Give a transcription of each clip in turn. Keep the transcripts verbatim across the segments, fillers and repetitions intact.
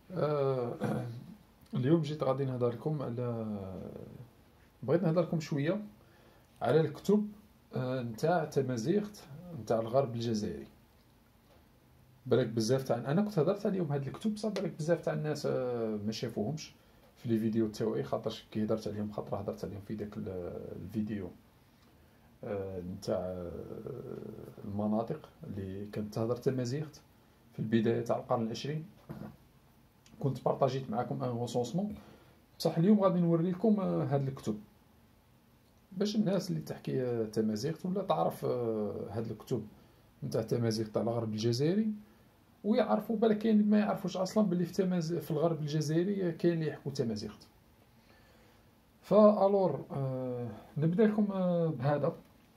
آه، اليوم جيت غادي نهضر لكم على بغيت نهضر لكم شويه على الكتب آه، نتاع تمازيغت نتاع الغرب الجزائري. بالك بزاف تاع انا كنت هضرت عليهم هاد الكتب، بصح بالك بزاف تاع الناس آه، ما شافوهمش في لي فيديو تاوعي، خاطرش كي هضرت عليهم خاطر هضرت عليهم في داك ال- الفيديو آه، نتاع آه، المناطق اللي كانت تهضر تمازيغت في البدايه تاع القرن العشرين. كنت بارطاجيت معكم ان غوسونسمون، بصح اليوم غادي نوري لكم آه، هاد الكتب باش الناس اللي تحكي آه، تمازيغت ولا تعرف آه، هاد الكتب نتاع تمازيغت تاع الغرب الجزائري، ويعرفوا بالك كاين اللي ما يعرفوش اصلا باللي في تماز في الغرب الجزائري كاين اللي يحكوا تمازيغت. فالور آه نبدا لكم آه بهذا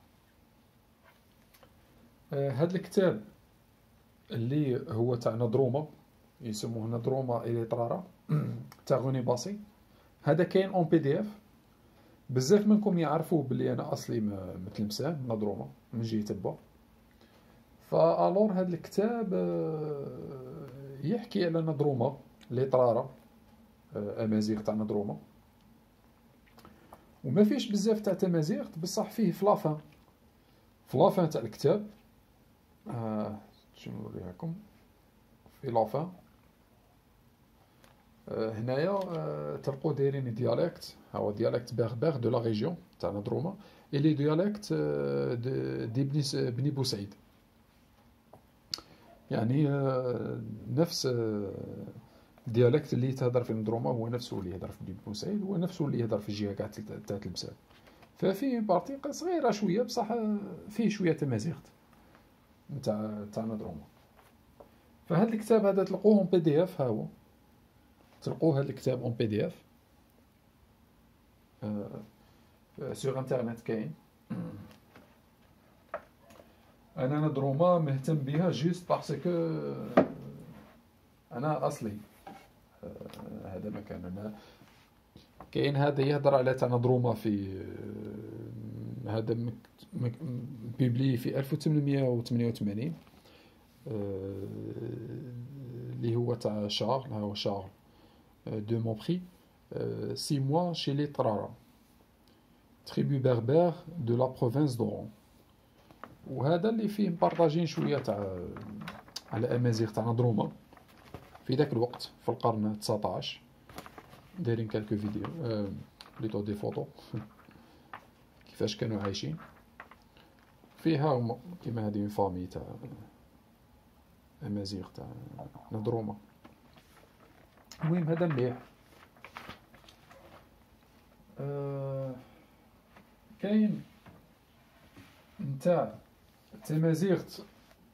آه هذا الكتاب اللي هو تاع نضروما، يسموه نضروما إليترارا تاع غوني باسي. هذا كاين اون بي دي اف. بزاف منكم يعرفوا بلي انا اصلي م- متلمسان نضروما من جهه البا. فالور هذا الكتاب آه، يحكي على نضروما ليطرارة، آه، امازيغ تاع نضروما، وما فيش بزاف تاع تمازيغ، بصح فيه في لافان في لافان تاع الكتاب. آه شنو نوريها لكم في لافان. آه هنايا آه تلقوا دايرين ديالكت، هو ديالكت بيربر دو لا ريجيون تاع نضروما، اي لي ديالكت آه دي, دي بني س- بني بوسعيد. يعني آه نفس آه الديالكت اللي يتهضر في نضروما هو نفسه اللي يهضر في بني بوسعيد، هو نفسه اللي يهضر في الجهه كاع تاع تلمسان. ففيه بارتي صغيره شويه، بصح آه، فيه شويه تمازيغت نتاع تاع نضروما. فهاد الكتاب هذا تلقوه اون بي دي اف، ها هو تلقوه هاد الكتاب اون بي دي اف سور انترنت كاين. انا نضروما مهتم بها جيست باسكو انا اصلي آه، هذا مكان انا كاين هذا يهضر على تاع نضروما في آه، هذا مك- مك- بيبلي في ألف وثمانمائة وثمانية وثمانين، آه، اللي هو تاع شارل، ها هو شارل دو مونبري، six mois chez les Trara, tribu berbère de la province d'Oran. وهذا اللي فيه مبارطاجين شويه تاع على امازيغ تاع نضروما في ذاك الوقت في القرن تسعطاش. دايرين كالكو فيديو آه بليتو دي فوتو كيفاش كانوا عايشين فيها هما كيما هذه فامي تاع امازيغ تاع نضروما. المهم هذا مليح. آه كاين نتاع تمازيغت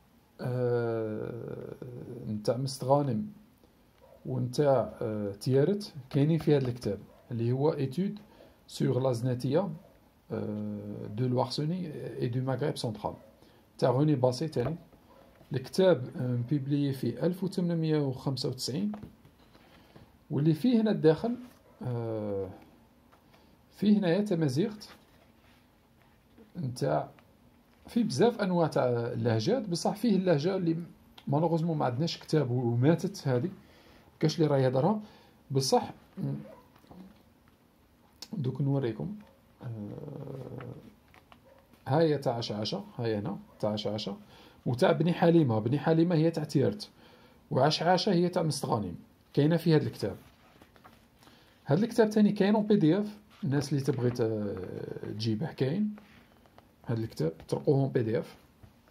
آه نتاع مستغانم ونتاع آه تيارت، كاينين في هذا الكتاب اللي هو ايتود سور لازناتيا دو لوارسوني اي دو مغرب سنترال تاع غوني باسي تاني. الكتاب بيبليي في ألف وثمانمائة وخمسة وتسعين، واللي فيه هنا الداخل آه فيه هنايا تمازيغت نتاع فيه بزاف انواع تاع اللهجات، بصح فيه اللهجه اللي مالوغوزمون ما عندناش كتاب وماتت هذه، كاش اللي راه يهضرها. بصح دوك نوريكم آه هاي تاع عشعشة، هاي هنا تاع عشعشة، وتاع بني حليمة. بني حليمة هي تاع تيرت، وعشعشة هي تاع مستغانم، كاينة في هذا الكتاب. هذا الكتاب تاني كاين اون بي دي اف، الناس اللي تبغي تجيبه كاين هذا الكتاب تلقوه اون بي دي اف.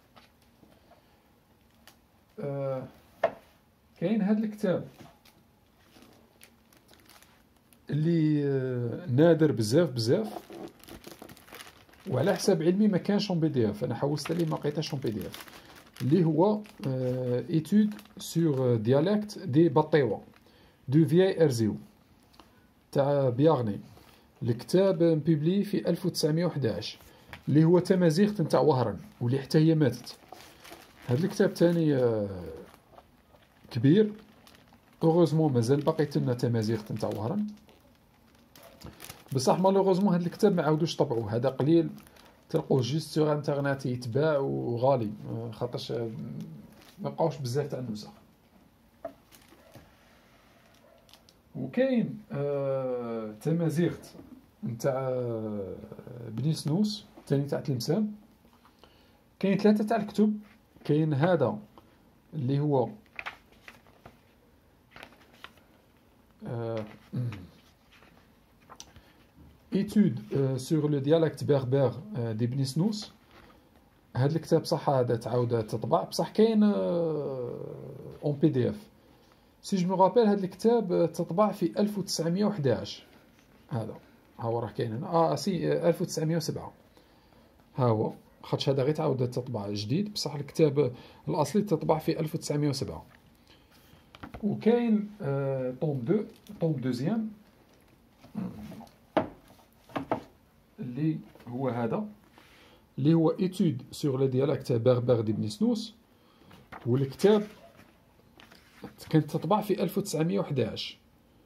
آه كاين هذا الكتاب اللي آه نادر بزاف بزاف، وعلى حساب علمي ما كانش اون بي دي اف، انا حوست عليه ما لقيتهاش اون بي دي اف، اللي هو ايتود سور ديالكت دي بطيوة دو فياي ارزيو تاع بياغني. الكتاب مبيبلي في ألف وتسعمائة وأحد عشر، اللي هو تمازيغت نتاع وهران، واللي حتى هي ماتت. هذا الكتاب تاني آه كبير، اوغوزمون مازال باقيت لنا تمازيغت نتاع وهران، بصح مالوغوزمون هذا الكتاب ما عاودوش طبعوه، هذا قليل تلقوه جيست سور انترنت يتباع وغالي، خاطرش ما بقاوش بزاف تاع النسخ. وكاين آه تمازيغت نتاع بني سنوس ثاني تاع تلمسان. كاين ثلاثه تاع الكتب. كاين هذا اللي هو آه étude euh, sur le dialecte berbère euh, des بني سنوس. هذا الكتاب صح هذا تعاود تطبع بصح كاين اون بي دي اف. سي جو مو رابيل هذا الكتاب تطبع في ألف وتسعمية وحداش. هذا ها هو راه كاين هنا اه سي ألف وتسعمية وسبعة. ها هو خاطش هذا غير تعاود تطبع جديد بصح الكتاب الاصلي تطبع في ألف وتسعمية وسبعة. وكاين آه طوم دو طوم دوزيام اللي هو هذا اللي هو étude sur le dialecte berbère de بني سنوس. والكتاب كانت تطبع في ألف وتسعمية وحداش.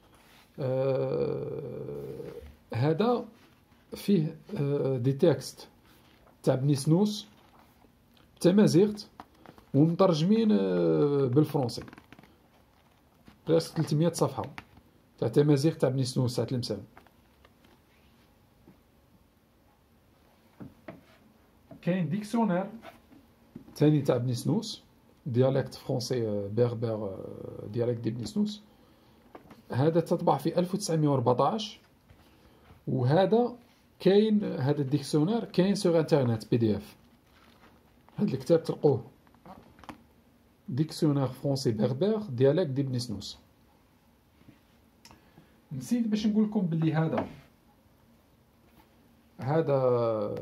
آه هذا فيه آه دي تكست تاع بني سنوس تمازيغت ومترجمين آه بالفرنسي. براسك ثلاثمية صفحة تاع تمازيغ تاع بني سنوس تاع تلمسان. كاين ديكسيونير ثاني تاع بني سنوس ديالكت فرونسي بربر ديالكت دي بني سنوس. هذا تطبع في ألف وتسعمية وأربعطاش. وهذا كاين هذا الديكسيونير كاين سوغ انترنت بي دي اف. هذا الكتاب تلقوه ديكسيونير فرونسي بربر ديالكت دي بني سنوس. نسيت باش نقول لكم باللي هذا هذا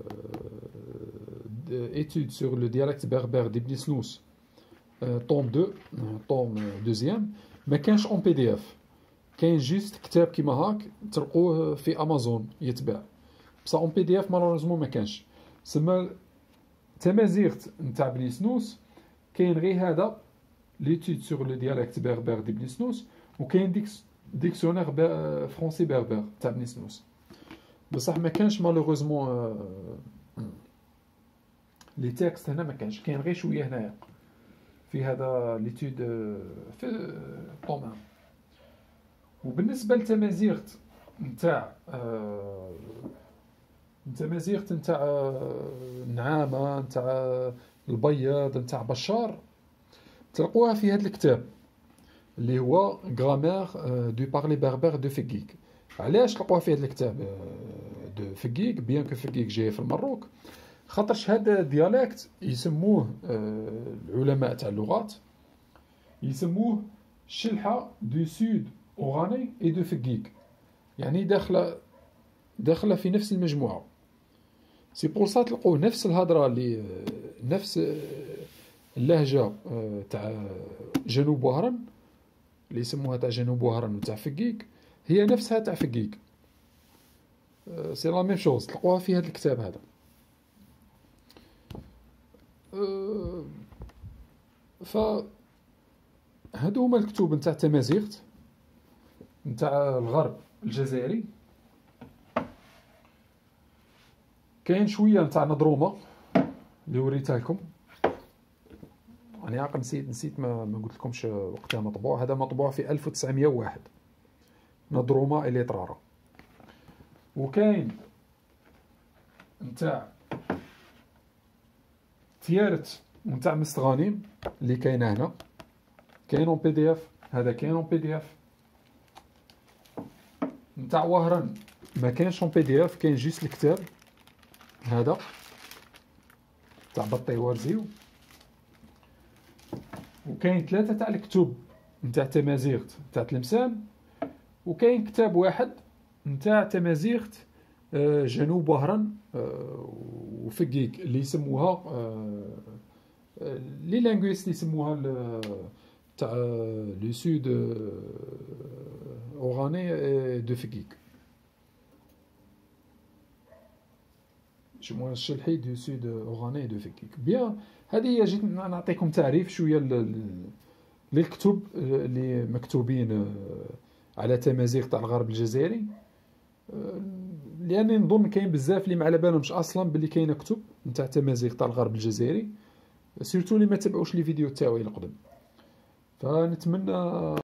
étude sur le dialecte berbère de بني سنوس طوم دو طوم دوزيام ما كانش اون بي دي اف. كاين جيست كتاب كيما هاك تلقوه في امازون يتباع بصح اون بي دي اف مالوريزمون ما كانش. سما تمازيغت نتاع بني سنوس كاين غير هذا ليتود سور لو ديالكت بربر دي بني سنوس. وكاين ديكس ديكسيونير فرونسي بربر تاع بني سنوس بصح ما كانش مالوريزمون لي تيكست هنا ما كانش. كاين غير شويه هنايا في هذا ليتود في طومان. وبالنسبه لتمازيغت نتاع تمازيغت نتاع النعامه نتاع البياض نتاع بشار تلقوها في هذا الكتاب اللي هو غرامير دو بارلي بربر دو فيغيك. علاش تلقوها في هذا الكتاب دو فيغيك بيان كو فيغيك جاي في المروك؟ خاطرش هذا ديالكت يسموه العلماء تاع اللغات يسموه شلحه دو سود اوراني اي دو فيغيك. يعني داخله داخله في نفس المجموعه. سي بور سا تلقوه نفس الهضره اللي نفس اللهجه تاع جنوب وهران اللي يسموها تاع جنوب وهران وتاع فيغيك هي نفسها تاع فيغيك. سي لا ميم شوز تلقوها في هذا الكتاب هذا. ف هادو هما الكتب نتاع تمازيغت نتاع الغرب الجزائري. كاين شويه نتاع نضرومه اللي وريتها لكم. انا عاقل نسيت نسيت ما, ما قلت لكمش وقتها مطبوع. هذا مطبوع في ألف وتسعمية وواحد نضرومه الي طراره. وكاين نتاع تيارت نتاع مستغانم اللي كاينه هنا كاين اون بي دي اف. هذا كاين اون بي دي اف. نتاع وهران ما كاينش اون بي دي اف كاين جيست الكتاب هذا تاع بطي ورزيو. وكاين ثلاثه تاع الكتب نتاع تمازيغت تاع تلمسان. وكاين كتاب واحد نتاع تمازيغت جنوب وهران وفيغيك اللي يسموها لي لانغويست يسموها تاع لو سود اوراني دو فيغيك. يسموها الشلحي دو سود اوراني دو فيغيك. بيان هذه هي جيت نعطيكم تعريف شويه للكتب اللي مكتوبين على تمازيغ تاع الغرب الجزائري. لاني نظن كاين بزاف اللي ما على بالهمش اصلا باللي كاينه كتب نتاع تمازيغ تاع الغرب الجزائري سيرتو اللي ما تبعوش لي فيديو تاعي القدم. فنتمنى